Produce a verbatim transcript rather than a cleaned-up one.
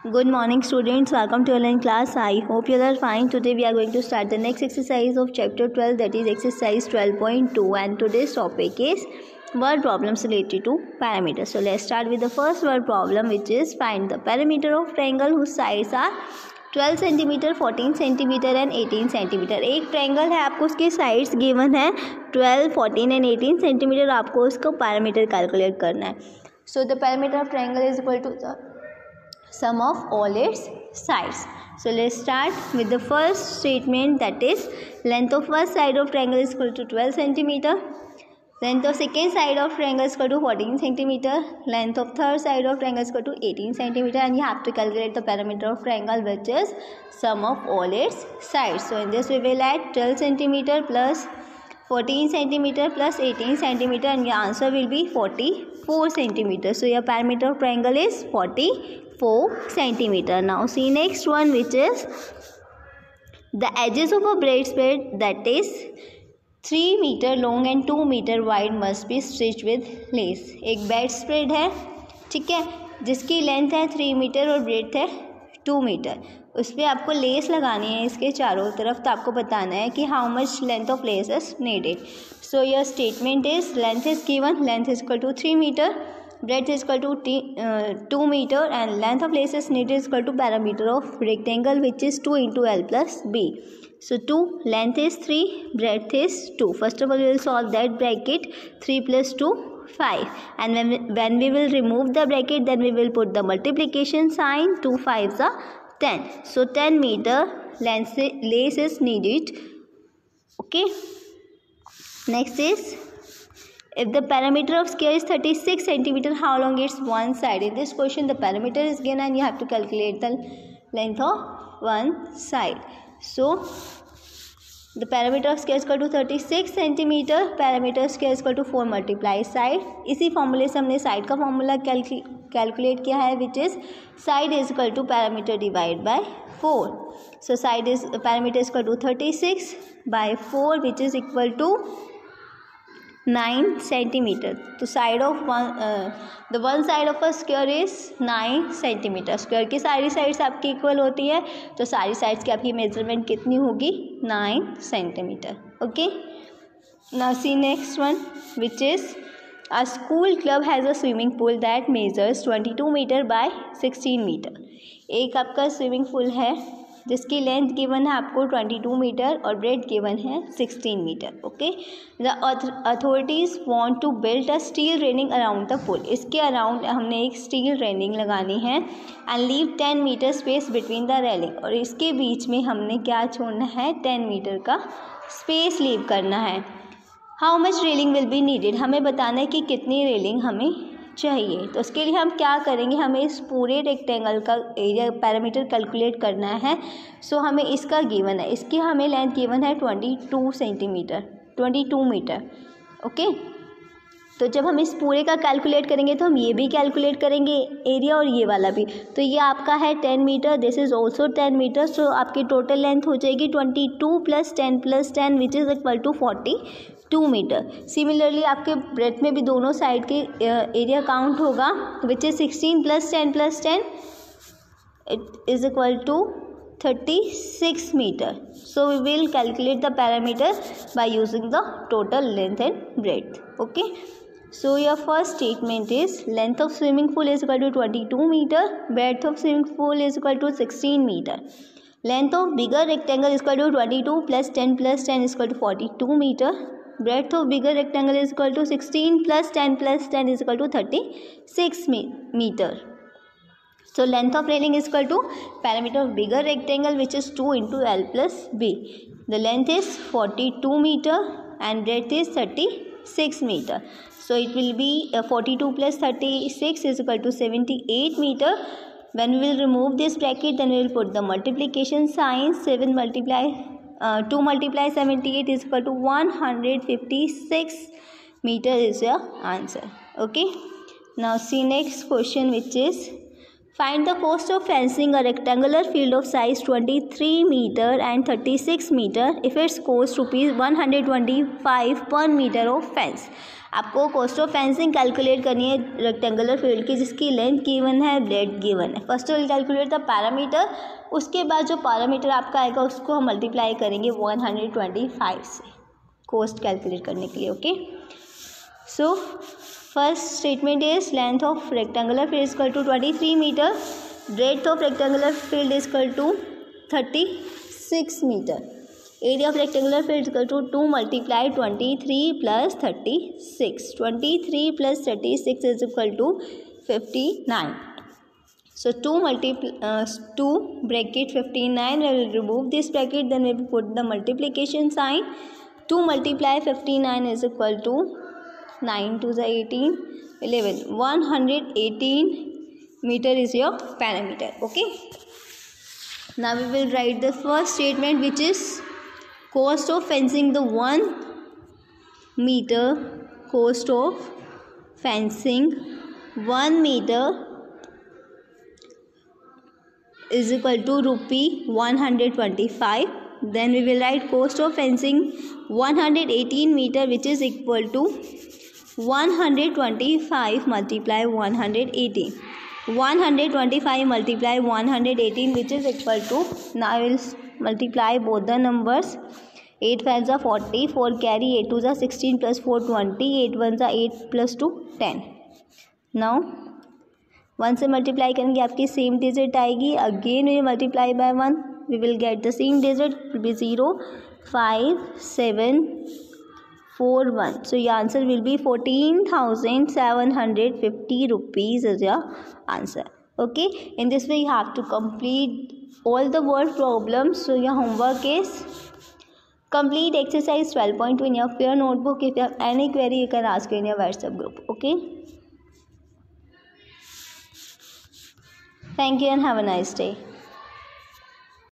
Good morning students, welcome to online class. I hope you are fine. Today we are going to start the next exercise of chapter twelve, that is exercise twelve point two, and today's topic is word problems related to parameters. So let's start with the first word problem, which is find the parameter of triangle whose sides are twelve centimetre, fourteen centimetre and eighteen centimetre. एक triangle है, आपको उसके sides given है twelve, fourteen and eighteen centimetre. आपको उसको parameter calculate करना है. So the parameter of triangle is equal to the sum of all its sides. So let's start with the first statement, that is length of first side of triangle is equal to twelve centimeter, length of second side of triangle is equal to fourteen centimeter, length of third side of triangle is equal to eighteen centimeter, and you have to calculate the parameter of triangle, which is sum of all its sides. So in this we will add twelve centimeter plus fourteen centimeter plus eighteen centimeter, and your answer will be forty-four centimeter. So your parameter of triangle is forty-four centimeter. Now see next one, which is the edges of a bedspread that is three meter long and two meter wide must be stitched with lace. एक bed spread है, ठीक है, जिसकी length है three metre और breadth है two metre. उस पर आपको लेस लगानी है इसके चारों तरफ. तो आपको बताना है कि how much length of lace is needed. So your statement is length is given, length is equal to three metre, breadth is equal to t, uh, two meter, and length of lace is needed is equal to parameter of rectangle, which is two into L plus B. So two, length is three, breadth is two. First of all we will solve that bracket. Three plus two, five, and when we, when we will remove the bracket, then we will put the multiplication sign. Two fives are ten. So ten meter length lace is needed. Okay, next is, if the parameter of square is thirty-six centimeter, how long its one side? In this question the parameter is given and you have to calculate the length of one side. So the parameter of square is equal to thirty-six centimeter, parameter of square is equal to four multiply side. इसी फॉर्मूले से हमने side का formula calculate किया है, which is side is equal to parameter divided by four. So side is parameter is equal to thirty-six by four, which is equal to nine centimetre. तो side of one the one side of a square is nine centimetre. Square की सारी sides आपकी equal होती है, तो सारी sides की आपकी मेजरमेंट कितनी होगी? Nine centimetre. Okay, now see next one, which is a school club has a swimming pool that measures twenty two metre by sixteen metre. एक आपका स्विमिंग पूल है जिसकी लेंथ गिवन है आपको ट्वेंटी टू मीटर और breadth given है sixteen metre. Okay, the authorities want to build a steel railing around the pool. इसके around हमने एक स्टील रेलिंग लगानी है, and leave ten metre space between the railing, और इसके बीच में हमने क्या छोड़ना है? टेन मीटर का स्पेस लीव करना है. How much railing will be needed, हमें बताना है कि कितनी रेलिंग हमें चाहिए. तो उसके लिए हम क्या करेंगे, हमें इस पूरे रेक्टेंगल का एरिया पैरामीटर कैलकुलेट करना है. सो so, हमें इसका गिवन है, इसकी हमें लेंथ गिवन है twenty two centimetre, twenty two metre. Okay, तो जब हम इस पूरे का कैलकुलेट करेंगे तो हम ये भी कैलकुलेट करेंगे एरिया और ये वाला भी. तो ये आपका है ten metre, this is also ten metre. So आपकी टोटल लेंथ हो जाएगी twenty two plus ten plus ten, which is equal to forty two metre. Similarly आपके ब्रेथ में भी दोनों साइड के एरिया काउंट होगा, which is sixteen plus ten plus ten, it is equal to thirty six metre. So we will calculate the parameter by using the total length and breadth. Okay, so your first statement is length of swimming pool is equal to twenty two meter, breadth of swimming pool is equal to sixteen meter, length of bigger rectangle is equal to twenty two plus ten plus ten is equal to forty two meter, breadth of bigger rectangle is equal to sixteen plus ten plus ten is equal to thirty six meter. So length of railing is equal to parameter of bigger rectangle, which is two into L plus B. The length is forty two meter and breadth is thirty six meter. So it will be uh, forty-two plus thirty-six is equal to seventy-eight meter. When we will remove this bracket, then we will put the multiplication sign. seven multiply uh, two multiply seventy-eight is equal to one hundred fifty-six meter is your answer. Okay, now see next question, which is Find the cost of fencing a rectangular field of size twenty-three meter and thirty-six meter if its cost rupees one hundred twenty-five per meter of fence. आपको cost of fencing calculate करनी है rectangular field की जिसकी length given है, breadth given है. First will calculate the parameter, उसके बाद जो पैरामीटर आपका आएगा उसको हम मल्टीप्लाई करेंगे वन हंड्रेड ट्वेंटी फाइव से कॉस्ट कैलकुलेट करने के लिए. Okay, so first statement is length of rectangular field is equal to twenty three metre, breadth of rectangular field is equal to thirty six metre. Area of rectangular field is equal to two multiply twenty-three plus thirty-six. twenty-three plus thirty-six is equal to fifty-nine. So two multiply uh, two bracket fifty-nine. We will remove this bracket. Then we will put the multiplication sign. two multiply fifty-nine is equal to nine to the eighteen, eleven. one hundred eighteen meter is your parameter. Okay. Now we will write the first statement, which is cost of fencing the one meter, cost of fencing one meter is equal to rupee one hundred twenty-five. Then we will write cost of fencing one hundred eighteen meter, which is equal to one hundred twenty-five multiply one hundred eighteen. one hundred twenty-five multiply one hundred eighteen, which is equal to, now we will multiply both the numbers. eight fives are forty, four carry, eight twos are sixteen plus four twenty, eight ones are eight plus two ten. now one से multiply करेंगे आपकी same digit आएगी. Again we multiply by one, we will get the same digit, will be zero five seven four one. So your answer will be fourteen thousand seven hundred fifty rupees is your answer. Okay, in this way you have to complete all the word problems. So your homework is complete exercise twelve point two in your fair notebook. If you have any query, you can ask in your WhatsApp group. Okay, thank you and have a nice day.